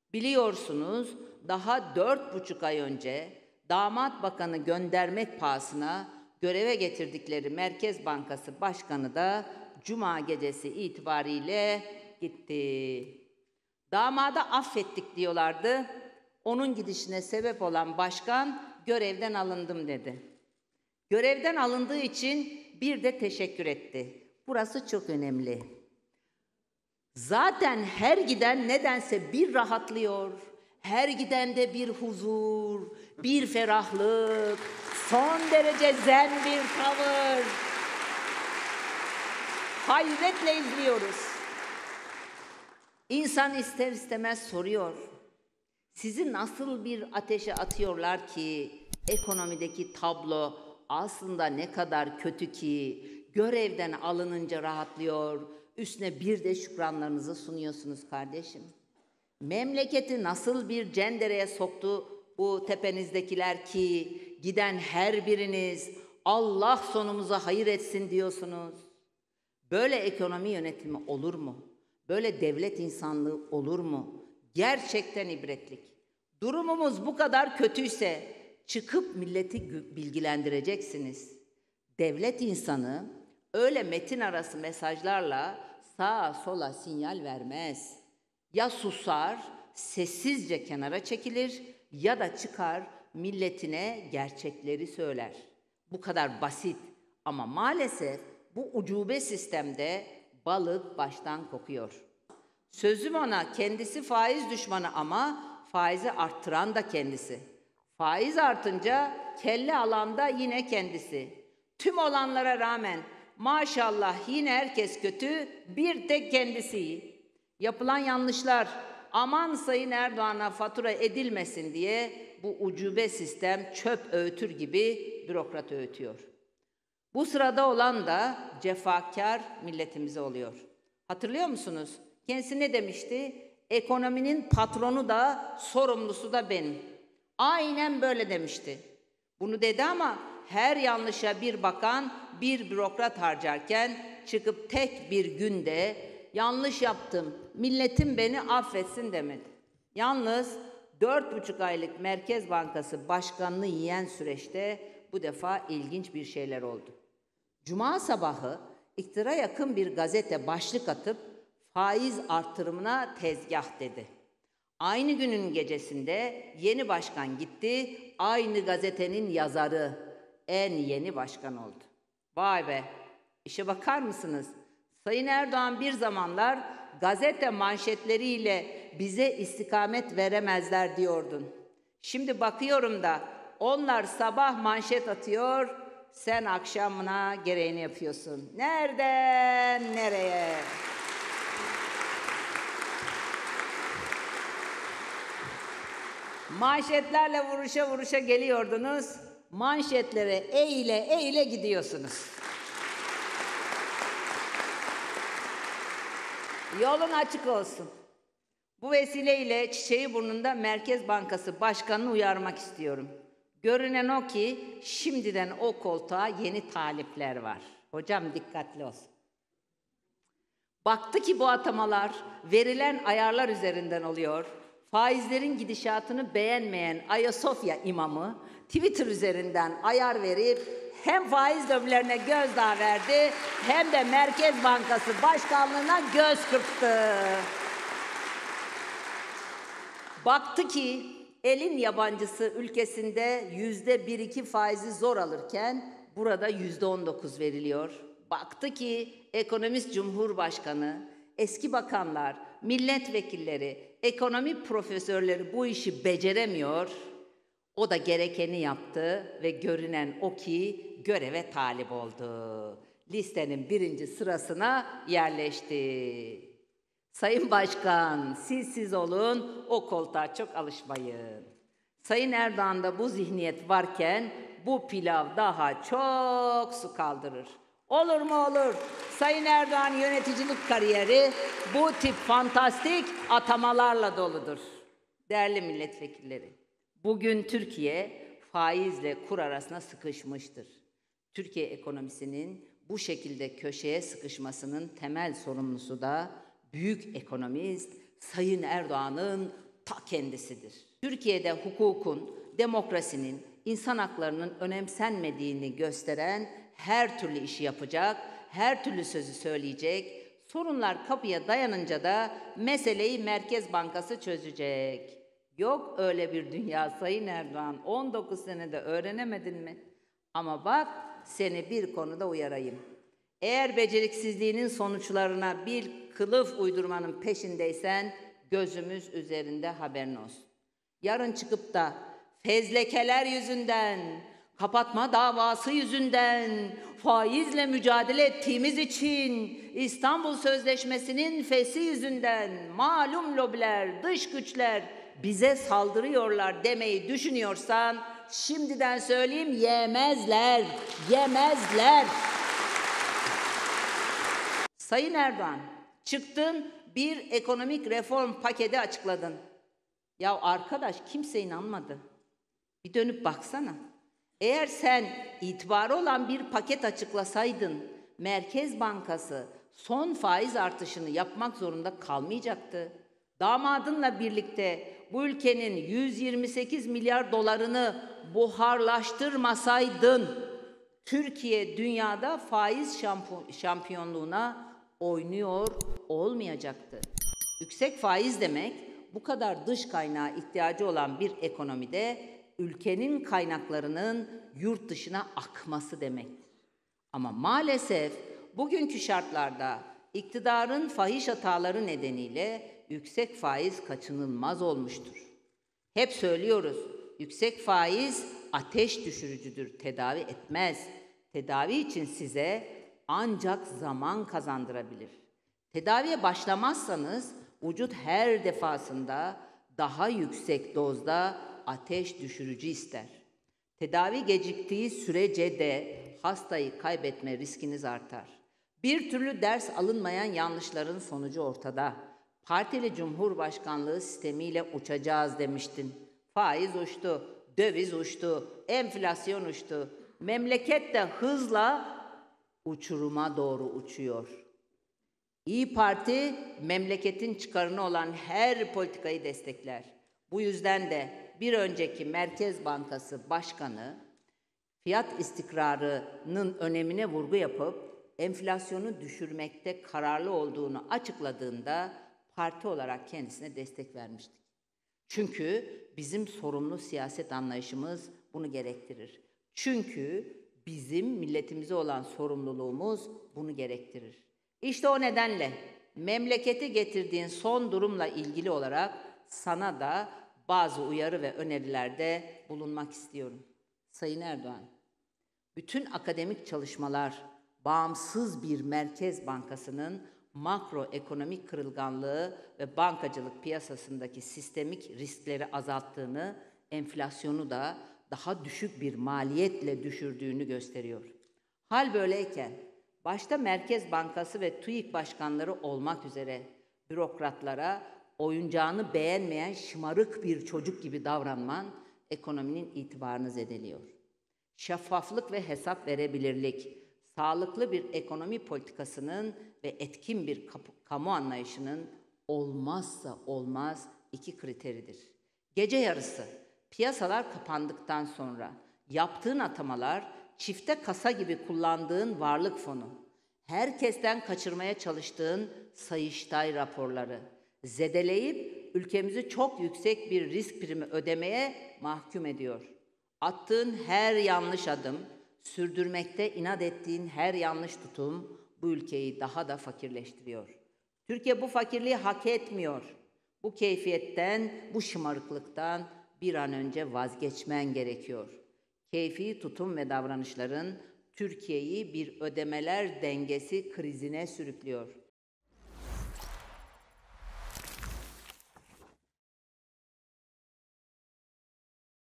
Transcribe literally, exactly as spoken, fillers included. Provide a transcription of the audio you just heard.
Biliyorsunuz daha dört buçuk ay önce damat bakanı göndermek pahasına göreve getirdikleri Merkez Bankası Başkanı da Cuma gecesi itibariyle gitti. Damada affettik diyorlardı. Onun gidişine sebep olan başkan görevden alındım dedi. Görevden alındığı için bir de teşekkür etti. Burası çok önemli. Zaten her giden nedense bir rahatlıyor. Her gidende bir huzur, bir ferahlık, son derece zen bir tavır. Hayretle izliyoruz. İnsan ister istemez soruyor. Sizi nasıl bir ateşe atıyorlar ki ekonomideki tablo aslında ne kadar kötü ki görevden alınınca rahatlıyor, üstüne bir de şükranlarınızı sunuyorsunuz kardeşim. Memleketi nasıl bir cendereye soktu bu tepenizdekiler ki giden her biriniz Allah sonumuza hayır etsin diyorsunuz. Böyle ekonomi yönetimi olur mu? Böyle devlet insanlığı olur mu? Gerçekten ibretlik. Durumumuz bu kadar kötüyse çıkıp milleti bilgilendireceksiniz. Devlet insanı öyle metin arası mesajlarla sağa sola sinyal vermez. Ya susar, sessizce kenara çekilir ya da çıkar milletine gerçekleri söyler. Bu kadar basit ama maalesef bu ucube sistemde balık baştan kokuyor. Sözüm ona kendisi faiz düşmanı ama faizi arttıran da kendisi. Faiz artınca kelle alan da yine kendisi. Tüm olanlara rağmen maşallah yine herkes kötü, bir tek kendisi iyi. Yapılan yanlışlar aman Sayın Erdoğan'a fatura edilmesin diye bu ucube sistem çöp öğütür gibi bürokrat öğütüyor. Bu sırada olan da cefakar milletimize oluyor. Hatırlıyor musunuz? Kendisi ne demişti? Ekonominin patronu da sorumlusu da benim. Aynen böyle demişti. Bunu dedi ama her yanlışa bir bakan, bir bürokrat harcarken çıkıp tek bir günde yanlış yaptım, milletim beni affetsin demedi. Yalnız dört buçuk aylık Merkez Bankası Başkanlığı yiyen süreçte bu defa ilginç bir şeyler oldu. Cuma sabahı iktidara yakın bir gazete başlık atıp faiz artırımına tezgah dedi. Aynı günün gecesinde yeni başkan gitti, aynı gazetenin yazarı en yeni başkan oldu. Vay be, işe bakar mısınız? Sayın Erdoğan bir zamanlar gazete manşetleriyle bize istikamet veremezler diyordun. Şimdi bakıyorum da onlar sabah manşet atıyor, sen akşamına gereğini yapıyorsun. Nereden nereye? Manşetlerle vuruşa vuruşa geliyordunuz, manşetlere eğile eğile gidiyorsunuz. Yolun açık olsun. Bu vesileyle Çiçeğiburnunda Merkez Bankası Başkanı'nı uyarmak istiyorum. Görünen o ki şimdiden o koltuğa yeni talipler var. Hocam dikkatli olsun. Baktı ki bu atamalar verilen ayarlar üzerinden oluyor. Faizlerin gidişatını beğenmeyen Ayasofya imamı Twitter üzerinden ayar verip hem faiz lobilerine gözdağı verdi hem de Merkez Bankası Başkanlığı'na göz kırptı. Baktı ki elin yabancısı ülkesinde yüzde bir iki faizi zor alırken burada yüzde on dokuz veriliyor. Baktı ki ekonomist Cumhurbaşkanı, eski bakanlar, milletvekilleri, ekonomi profesörleri bu işi beceremiyor. O da gerekeni yaptı ve görünen o ki göreve talip oldu. Listenin birinci sırasına yerleşti. Sayın Başkan, siz siz olun, o koltuğa çok alışmayın. Sayın Erdoğan'da bu zihniyet varken bu pilav daha çok su kaldırır. Olur mu olur? Sayın Erdoğan yöneticilik kariyeri bu tip fantastik atamalarla doludur. Değerli milletvekilleri, bugün Türkiye faizle kur arasına sıkışmıştır. Türkiye ekonomisinin bu şekilde köşeye sıkışmasının temel sorumlusu da büyük ekonomist Sayın Erdoğan'ın ta kendisidir. Türkiye'de hukukun, demokrasinin, insan haklarının önemsenmediğini gösteren her türlü işi yapacak, her türlü sözü söyleyecek, sorunlar kapıya dayanınca da meseleyi Merkez Bankası çözecek. Yok öyle bir dünya Sayın Erdoğan, on dokuz senede öğrenemedin mi? Ama bak seni bir konuda uyarayım. Eğer beceriksizliğinin sonuçlarına bir kılıf uydurmanın peşindeysen gözümüz üzerinde, haberin olsun. Yarın çıkıp da fezlekeler yüzünden, kapatma davası yüzünden, faizle mücadele ettiğimiz için, İstanbul Sözleşmesi'nin feshi yüzünden malum lobiler, dış güçler bize saldırıyorlar demeyi düşünüyorsan şimdiden söyleyeyim, yemezler, yemezler. Sayın Erdoğan, çıktın bir ekonomik reform paketi açıkladın. Ya arkadaş, kimse inanmadı. Bir dönüp baksana. Eğer sen itibarı olan bir paket açıklasaydın, Merkez Bankası son faiz artışını yapmak zorunda kalmayacaktı. Damadınla birlikte bu ülkenin yüz yirmi sekiz milyar dolarını buharlaştırmasaydın, Türkiye dünyada faiz şampiyonluğuna oynuyor olmayacaktı. Yüksek faiz demek, bu kadar dış kaynağa ihtiyacı olan bir ekonomide ülkenin kaynaklarının yurt dışına akması demektir. Ama maalesef bugünkü şartlarda iktidarın fahiş hataları nedeniyle yüksek faiz kaçınılmaz olmuştur. Hep söylüyoruz, yüksek faiz ateş düşürücüdür, tedavi etmez. Tedavi için size ancak zaman kazandırabilir. Tedaviye başlamazsanız vücut her defasında daha yüksek dozda ateş düşürücü ister. Tedavi geciktiği sürece de hastayı kaybetme riskiniz artar. Bir türlü ders alınmayan yanlışların sonucu ortada. Partili Cumhurbaşkanlığı sistemiyle uçacağız demiştin. Faiz uçtu, döviz uçtu, enflasyon uçtu. Memleket de hızla uçuruma doğru uçuyor. İYİ Parti memleketin çıkarına olan her politikayı destekler. Bu yüzden de bir önceki Merkez Bankası Başkanı fiyat istikrarının önemine vurgu yapıp enflasyonu düşürmekte kararlı olduğunu açıkladığında parti olarak kendisine destek vermiştik. Çünkü bizim sorumlu siyaset anlayışımız bunu gerektirir. Çünkü bizim milletimize olan sorumluluğumuz bunu gerektirir. İşte o nedenle memleketi getirdiğin son durumla ilgili olarak sana da bazı uyarı ve önerilerde bulunmak istiyorum. Sayın Erdoğan, bütün akademik çalışmalar bağımsız bir Merkez Bankası'nın makroekonomik kırılganlığı ve bankacılık piyasasındaki sistemik riskleri azalttığını, enflasyonu da daha düşük bir maliyetle düşürdüğünü gösteriyor. Hal böyleyken, başta Merkez Bankası ve TÜİK başkanları olmak üzere bürokratlara oyuncağını beğenmeyen şımarık bir çocuk gibi davranman ekonominin itibarını zedeliyor. Şeffaflık ve hesap verebilirlik, sağlıklı bir ekonomi politikasının ve etkin bir kamu anlayışının olmazsa olmaz iki kriteridir. Gece yarısı piyasalar kapandıktan sonra yaptığın atamalar, çifte kasa gibi kullandığın varlık fonu, herkesten kaçırmaya çalıştığın Sayıştay raporları zedeleyip ülkemizi çok yüksek bir risk primi ödemeye mahkum ediyor. Attığın her yanlış adım, sürdürmekte inat ettiğin her yanlış tutum bu ülkeyi daha da fakirleştiriyor. Türkiye bu fakirliği hak etmiyor. Bu keyfiyetten, bu şımarıklıktan bir an önce vazgeçmen gerekiyor. Keyfi tutum ve davranışların Türkiye'yi bir ödemeler dengesi krizine sürüklüyor.